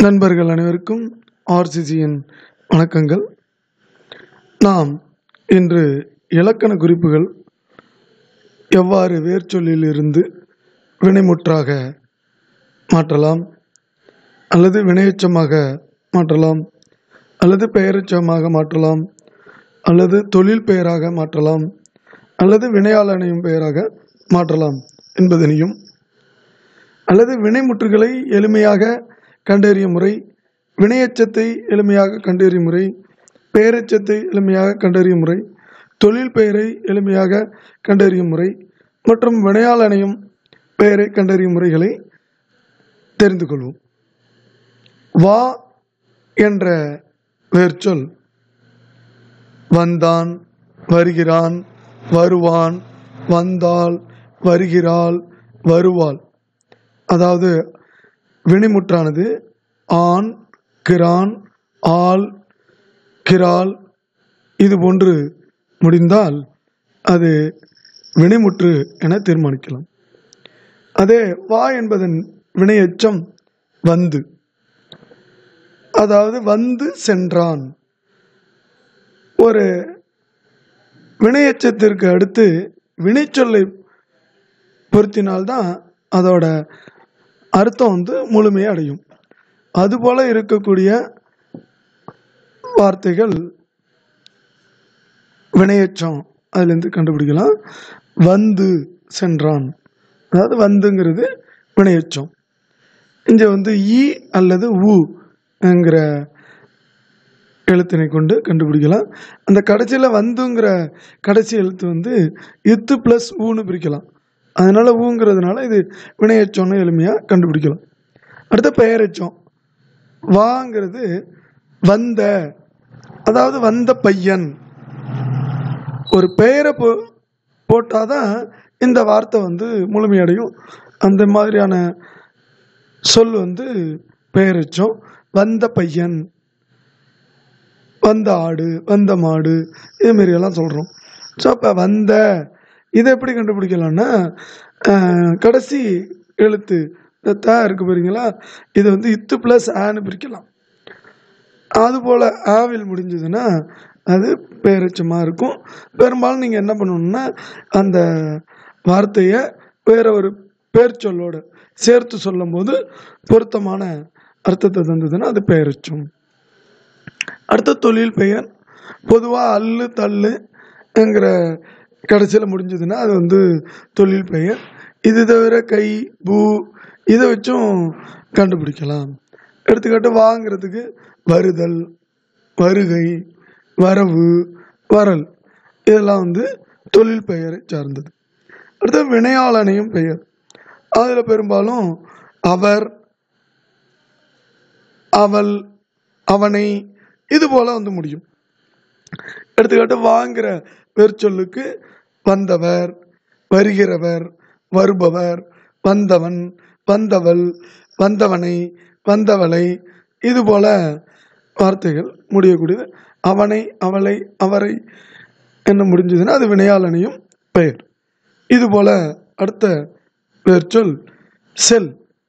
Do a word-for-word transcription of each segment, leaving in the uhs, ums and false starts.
நண்பர்கள் அனைவருக்கும் ஆர்சிசியின் வணக்கங்கள். நாம் இன்று இலக்கண குறிப்புகள் எவ்வாறு வேர்ச்சொல்லில் இருந்து வினைமுற்றாக மாற்றலாம், அல்லது வினையெச்சமாக மாற்றலாம், அல்லது பெயரெச்சமாக மாற்றலாம், அல்லது தொழில் பெயராக மாற்றலாம், அல்லது வினையாளனையும் பெயராக மாற்றலாம் என்பதனையும், அல்லது வினைமுற்றுகளை எளிமையாக கண்டறியும் முறை, வினையெச்சத்தை எளிமையாக கண்டறியும் முறை, பெயரெச்சத்தை எளிமையாக கண்டறியும் முறை, தொழில் பெயரை எளிமையாக கண்டறியும் முறை மற்றும் வினையாளனையும் பெயரை கண்டறியும் முறைகளை தெரிந்து கொள்வோம். வா என்ற வேர்ச்சொல் வந்தான், வருகிறான், வருவான், வந்தாள், வருகிறாள், வருவாள். அதாவது வினைமுற்றானது ஆண், கிரான், ஆள், கிரால் இது போன்று முடிந்தால் அது வினைமுற்று என தீர்மானிக்கலாம். அதே வா என்பதன் வினையெச்சம் வந்து, அதாவது வந்து சென்றான். ஒரு வினையெச்சத்திற்கு அடுத்து வினைச்சொல்லை பொருத்தினால்தான் அதோட அர்த்தம் வந்து முழுமையை அடையும். அதுபோல இருக்கக்கூடிய வார்த்தைகள் வினையெச்சம் அதுலேருந்து கண்டுபிடிக்கலாம். வந்து சென்றான், அதாவது வந்துங்கிறது வினையெச்சம். இங்கே வந்து ஈ அல்லது ஊ என்கிற எழுத்தினை கொண்டு கண்டுபிடிக்கலாம். அந்த கடைசியில் வந்துங்கிற கடைசி எழுத்து வந்து இத்து பிளஸ் ஊன்னு பிரிக்கலாம். அதனால ஊங்கிறதுனால இது வினையெச்சம்னு எளிமையாக கண்டுபிடிக்கலாம். அடுத்த பெயரெச்சம் வாங்கிறது வந்த, அதாவது வந்த பையன். ஒரு பெயரை போ போட்டாதான் இந்த வார்த்தை வந்து முழுமையடையும். அந்த மாதிரியான சொல் வந்து பெயரெச்சம். வந்த பையன், வந்த ஆடு, வந்த மாடு, இதுமாரி எல்லாம் சொல்கிறோம். ஸோ அப்போ வந்த இதை எப்படி கண்டுபிடிக்கலாம்னா, கடைசி எழுத்து த இருக்கு பாருங்களா, இது வந்து இத்து பிளஸ் ஆன்னு பிரிக்கலாம். அதுபோல் ஆவில் முடிஞ்சதுன்னா அது பெயரெச்சமாக இருக்கும். பெரும்பாலும் நீங்கள் என்ன பண்ணணும்னா அந்த வார்த்தையை வேற ஒரு பேர் சொல்லோடு சேர்த்து சொல்லும் போது பொருத்தமான அர்த்தத்தை தந்ததுன்னா அது பெயரெச்சம். அடுத்த தொழில் பெயர் பொதுவாக அல்லு தள்ளு என்கிற கடைசியில் முடிஞ்சதுன்னா அது வந்து தொழில் பெயர். இது தவிர கை, பூ இதை வச்சும் கண்டுபிடிக்கலாம். எடுத்துக்காட்டு வாங்கிறதுக்கு வருதல், வருகை, வரவு, வரல் இதெல்லாம் வந்து தொழில் பெயரை சார்ந்தது. அடுத்து வினையாளனையும் பெயர். அதில் பெரும்பாலும் அவர், அவள், அவனை இது போல வந்து முடியும். எடுத்துக்காட்டு வாங்கிற வேர்ச்சொல்லுக்கு வந்தவர், வருகிறவர், வருபவர், வந்தவன், வந்தவள், வந்தவனை, வந்தவளை இது போல வார்த்தைகள் முடியக்கூடியது. அவனை, அவளை, அவரை என்ன முடிஞ்சதுன்னா அது வினையாளனையும் பெயர். இது போல அடுத்த வேர்ச்சொல் செல்.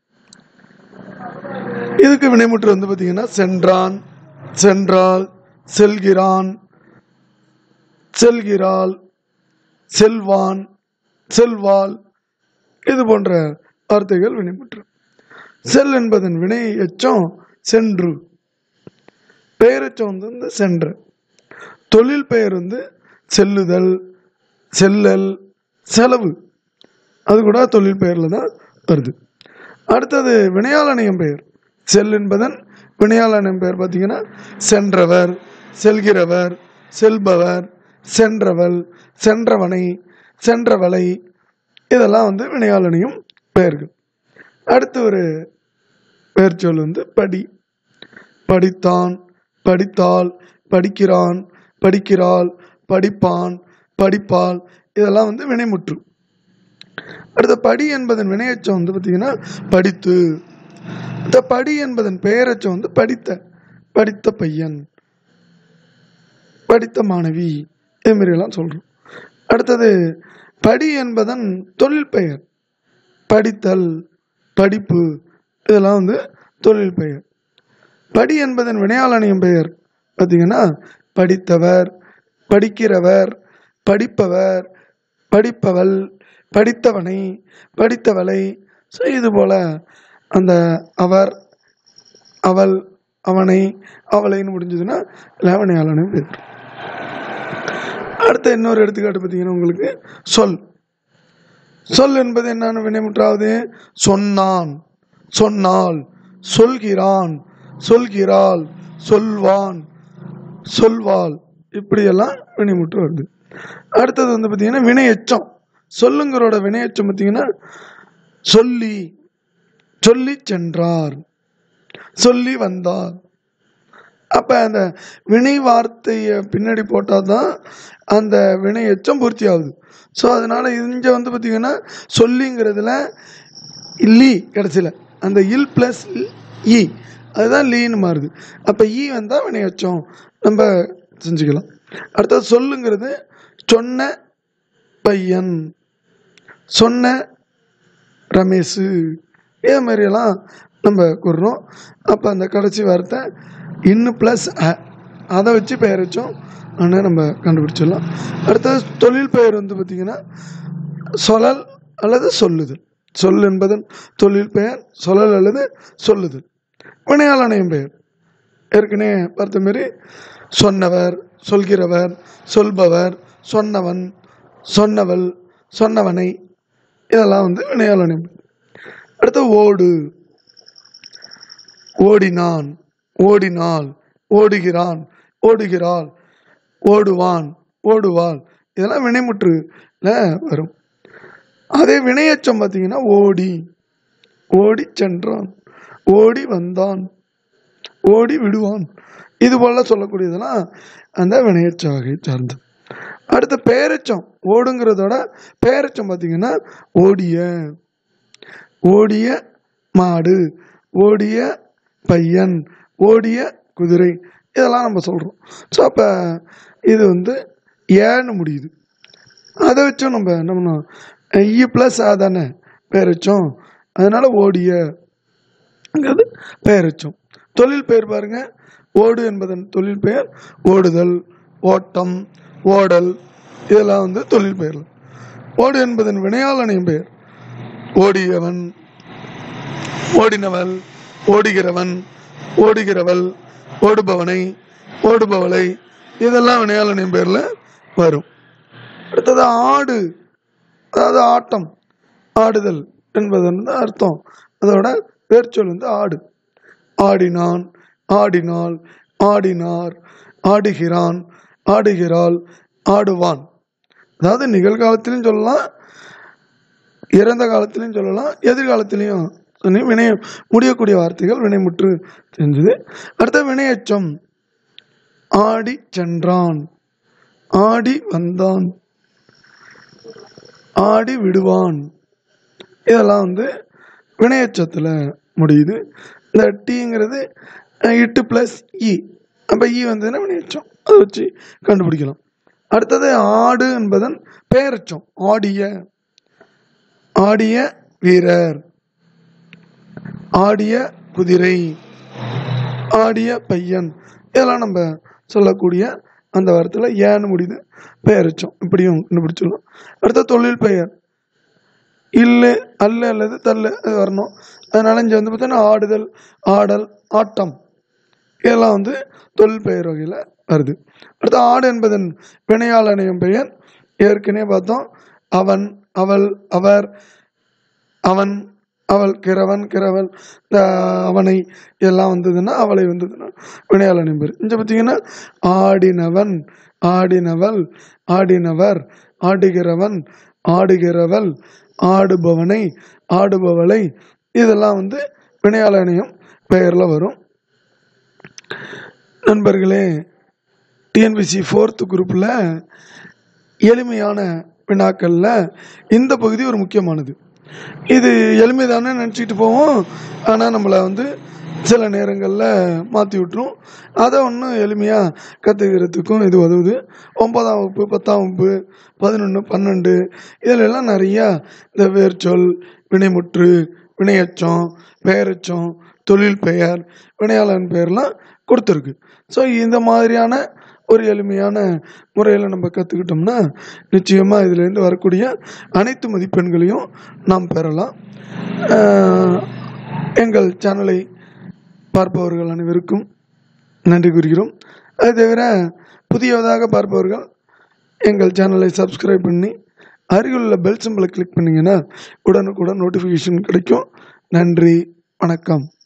இதுக்கு வினைமுற்று வந்து பார்த்தீங்கன்னா சென்றான், சென்றாள், செல்கிறான், செல்கிறாள், செல்வான், செல்வாள் இது போன்ற வார்த்தைகள் வினைமுற்று. செல் என்பதன் வினை எச்சம் சென்று, பெயரெச்சம் வந்து சென்ற. தொழில் பெயர் வந்து செல்லுதல், செல்லல், செலவு அது கூட தொழில் பெயரில் தான் வருது. அடுத்தது வினையாளனையும் பெயர். செல் என்பதன் வினையாளனையும் பெயர் பார்த்தீங்கன்னா சென்றவர், செல்கிறவர், செல்பவர், சென்றவள், சென்றவனை, சென்றவளை இதெல்லாம் வந்து வினையாளனையும் பெயர்கள். அடுத்து ஒரு பெயர்ச்சொல் வந்து படி. படித்தான், படித்தாள், படிக்கிறான், படிக்கிறாள், படிப்பான், படிப்பாள் இதெல்லாம் வந்து வினைமுற்று. அடுத்த படி என்பதன் வினையச்சம் வந்து பார்த்தீங்கன்னா படித்து. இந்த படி என்பதன் பெயரச்சம் வந்து படித்த, படித்த பையன், படித்த மாணவி இதுமாரியெல்லாம் சொல்கிறோம். அடுத்தது படி என்பதன் தொழில் பெயர். படித்தல், படிப்பு இதெல்லாம் வந்து தொழில் பெயர். படி என்பதன் வினையாளனியம் பெயர் பார்த்தீங்கன்னா படித்தவர், படிக்கிறவர், படிப்பவர், படிப்பவள், படித்தவனை, படித்தவளை. ஸோ இது போல் அந்த அவர், அவள், அவனை, அவளைன்னு முடிஞ்சதுன்னா வினையாளனியம் பெயர். அடுத்த இன்னொரு எடுத்துக்காட்டு பார்த்தீங்கன்னா உங்களுக்கு சொல். சொல் என்பது என்னன்னு வினைமுற்றாவது சொன்னான், சொன்னாள், சொல்கிறான், சொல்கிறாள், சொல்வான், சொல்வாள், இப்படியெல்லாம் வினைமுற்று வருது. அடுத்தது வந்து பார்த்தீங்கன்னா வினையெச்சம். சொல்லுங்கிறோட வினையெச்சம் பார்த்தீங்கன்னா சொல்லி, சொல்லி சென்றார், சொல்லி வந்தார். அப்ப அந்த வினை வார்த்தையை பின்னாடி போட்டால் தான் அந்த வினை எச்சம் பூர்த்தி ஆகுது. ஸோ அதனால இங்க வந்து பார்த்தீங்கன்னா சொல்லிங்கிறதுல லீ கடைசியில் அந்த இல் பிளஸ் இ அதுதான் லீன்னு மாறுது. அப்போ ஈ வந்தால் வினை எச்சம் நம்ம செஞ்சுக்கலாம். அடுத்தது சொல்லுங்கிறது சொன்ன பையன், சொன்ன ரமேஷு, இதே மாதிரியெல்லாம் நம்ம கூறுறோம். அப்போ அந்த கடைசி வார்த்தை இன்னும் ப்ளஸ் அதை வச்சு பெயர் வச்சோம் ஆனால் நம்ம கண்டுபிடிச்சிடலாம். அடுத்தது தொழில் பெயர் வந்து பார்த்திங்கன்னா சொல்லல் அல்லது சொல்லுதல். சொல் என்பதன் தொழில் பெயர் சொல்லல் அல்லது சொல்லுதல். வினையாளனியம் பெயர் ஏற்கனவே பார்த்த மாரி சொன்னவர், சொல்கிறவர், சொல்பவர், சொன்னவன், சொன்னவள், சொன்னவனை, இதெல்லாம் வந்து வினையாளனியம் பெயர். அடுத்து ஓடு, ஓடினான், ஓடினாள், ஓடுகிறான், ஓடுகிறாள், ஓடுவான், ஓடுவாள், இதெல்லாம் வினைமுற்றுல வரும். அதே வினையச்சம் பார்த்தீங்கன்னா ஓடி, ஓடி சென்றான், ஓடி வந்தான், ஓடி விடுவான், இது போல சொல்லக்கூடியதெல்லாம் அந்த வினையச்ச வகை சார்ந்தது. அடுத்த பெயரெச்சம் ஓடுங்கிறதோட பெயரெச்சம் பார்த்தீங்கன்னா ஓடிய, ஓடிய மாடு, ஓடிய பையன், ஓடிய குதிரை, இதெல்லாம் நம்ம சொல்கிறோம். ஸோ அப்போ இது வந்து ஏன்னு முடியுது. அதை வச்சும் நம்ம என்ன பண்ணோம், இ ப்ளஸ் ஆ தானே பெயரெச்சம், அதனால ஓடியங்கிறது பெயரெச்சம். தொழில் பெயர் பாருங்க, ஓடு என்பதன் தொழில் பெயர் ஓடுதல், ஓட்டம், ஓடல், இதெல்லாம் வந்து தொழில் பெயர். ஓடு என்பதன் வினையாளனியம் பெயர் ஓடியவன், ஓடினவள், ஓடுகிறவன், ஓடுகிறவள், ஓடுபவனை, ஓடுபவளை, இதெல்லாம் வினையாளனியம் பெயர்ல வரும். அடுத்தது ஆடு, அதாவது ஆட்டம், ஆடுதல் என்பது வந்து அர்த்தம். அதோட பேர்ச்சொல் வந்து ஆடு. ஆடினான், ஆடினாள், ஆடினார், ஆடுகிறான், ஆடுகிறாள், ஆடுவான். அதாவது நிகழ்காலத்திலையும் சொல்லலாம், இறந்த காலத்திலையும் சொல்லலாம், எதிர்காலத்திலையும் வினை முடியக்கூடிய வார்த்தைகள் வினைமுற்று செஞ்சது. அடுத்த வினையச்சம் ஆடி சென்றான், ஆடி வந்தான், ஆடி விடுவான், இதெல்லாம் வந்து வினையச்சத்தில் முடியுது. இந்த டீங்கிறது இட்டு பிளஸ் இ, அப்போ இ வந்ததுன்னா வினையச்சம், அதை வச்சு கண்டுபிடிக்கலாம். அடுத்தது ஆடு என்பதன் பெயரச்சம் ஆடிய, ஆடிய வீரர், ஆடிய குதிரை, ஆடிய பையன், இதெல்லாம் நம்ம சொல்லக்கூடிய அந்த வார்த்தையில் ஏன்னு முடியுது பெயரச்சம், இப்படியும் கண்டுபிடிச்சிடலாம். அடுத்த தொழில் பெயர் இல்லு, அல்ல அல்லது தள்ளு அது வரணும். அதனால இங்கே வந்து பார்த்தீங்கன்னா ஆடுதல், ஆடல், ஆட்டம், இதெல்லாம் வந்து தொழில் பெயர் வகையில் வருது. அடுத்து ஆடு என்பதன் வினையாளனியம் பெயர் ஏற்கனவே பார்த்தோம், அவன், அவள், அவர், அவன், அவள், கிழவன், கிழவள், அவனை, எல்லாம் வந்ததுன்னா அவளை வந்ததுன்னா வினையாளனியம் பெயர். இங்கே பார்த்தீங்கன்னா ஆடினவன், ஆடினவள், ஆடினவர், ஆடுகிறவன், ஆடுகிறவள், ஆடுபவனை, ஆடுபவளை, இதெல்லாம் வந்து வினையாளனியம் பெயரில் வரும். நண்பர்களே, டிஎன்பிசி ஃபோர்த்து குரூப்பில் எளிமையான வினாக்களில் இந்த பகுதி ஒரு முக்கியமானது. இது எளிமைதானே நினச்சிக்கிட்டு போவோம், ஆனால் நம்மளை வந்து சில நேரங்களில் மாற்றி விட்டுரும். அதை ஒன்றும் எளிமையாக கற்றுக்கிறதுக்கும் இது உதவுது. ஒன்பதாம் வகுப்பு, பத்தாம் வகுப்பு, பதினொன்று, பன்னெண்டு, இதிலெல்லாம் நிறையா இந்த வேர்ச்சொல், வினைமுற்று, வினையச்சம், பெயரச்சம், தொழில் பெயர், வினையாளன் பெயர்லாம் கொடுத்துருக்கு. ஸோ இந்த மாதிரியான ஒரு எளிமையான முறையில் நம்ம கற்றுக்கிட்டோம்னா நிச்சயமாக இதிலேருந்து வரக்கூடிய அனைத்து மதிப்பெண்களையும் நாம் பெறலாம். எங்கள் சேனலை பார்ப்பவர்கள் அனைவருக்கும் நன்றி கூறுகிறோம். அது தவிர புதியதாக பார்ப்பவர்கள் எங்கள் சேனலை சப்ஸ்கிரைப் பண்ணி அருகிலுள்ள பெல் சிம்பலை கிளிக் பண்ணிங்கன்னா உடனுக்குடன் நோட்டிஃபிகேஷன் கிடைக்கும். நன்றி, வணக்கம்.